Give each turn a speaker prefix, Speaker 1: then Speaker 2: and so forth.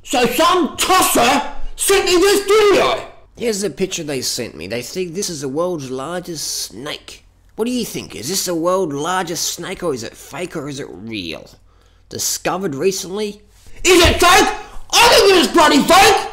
Speaker 1: So some tosser sent me this video.
Speaker 2: Here's the picture they sent me. They think this is the world's largest snake. What do you think? Is this the world's largest snake, or is it fake, or is it real? Discovered recently?
Speaker 1: Is it fake? I think it is bloody fake.